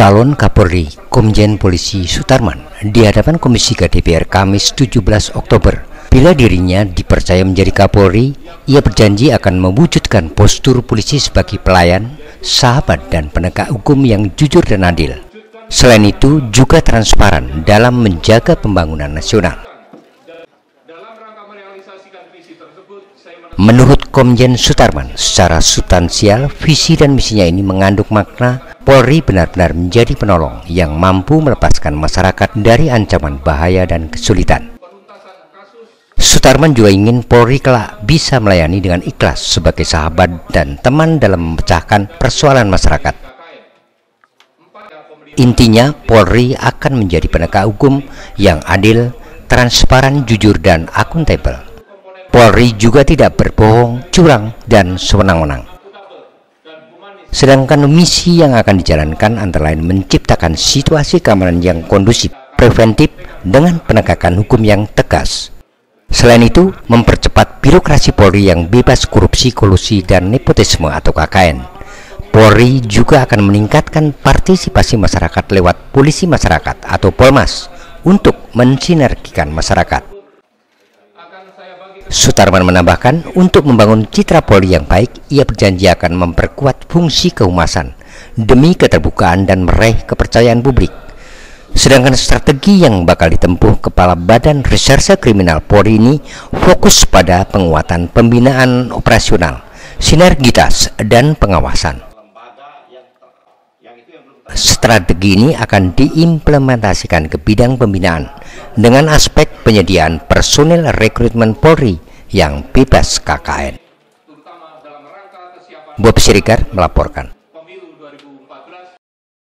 Calon Kapolri Komjen Polisi Sutarman di hadapan Komisi 3 DPR Kamis 17 Oktober. Bila dirinya dipercaya menjadi Kapolri, ia berjanji akan mewujudkan postur polisi sebagai pelayan, sahabat, dan penegak hukum yang jujur dan adil. Selain itu, juga transparan dalam menjaga pembangunan nasional. Menurut Komjen Sutarman, secara substansial, visi dan misinya ini mengandung makna Polri benar-benar menjadi penolong yang mampu melepaskan masyarakat dari ancaman bahaya dan kesulitan. Sutarman juga ingin Polri kelak bisa melayani dengan ikhlas sebagai sahabat dan teman dalam memecahkan persoalan masyarakat. Intinya, Polri akan menjadi penegak hukum yang adil, transparan, jujur, dan akuntabel. Polri juga tidak berbohong, curang, dan sewenang-wenang. Sedangkan misi yang akan dijalankan antara lain menciptakan situasi keamanan yang kondusif, preventif, dengan penegakan hukum yang tegas. Selain itu, mempercepat birokrasi Polri yang bebas korupsi, kolusi, dan nepotisme atau KKN. Polri juga akan meningkatkan partisipasi masyarakat lewat polisi masyarakat atau Polmas untuk mensinergikan masyarakat. Sutarman menambahkan, untuk membangun citra Polri yang baik, ia berjanji akan memperkuat fungsi kehumasan demi keterbukaan dan meraih kepercayaan publik. Sedangkan strategi yang bakal ditempuh Kepala Badan Reserse Kriminal Polri ini fokus pada penguatan pembinaan operasional, sinergitas, dan pengawasan. Strategi ini akan diimplementasikan ke bidang pembinaan dengan aspek penyediaan personel rekrutmen Polri yang bebas KKN. Bob Siregar melaporkan.